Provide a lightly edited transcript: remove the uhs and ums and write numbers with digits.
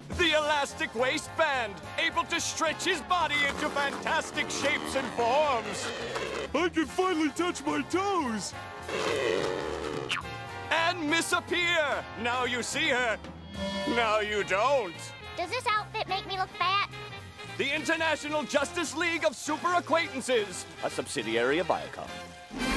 The elastic waistband, able to stretch his body into fantastic shapes and forms. I can finally touch my toes. And Miss Appear. Now you see her. Now you don't. Does this outfit make me look fat? The International Justice League of Super Acquaintances, a subsidiary of Viacom.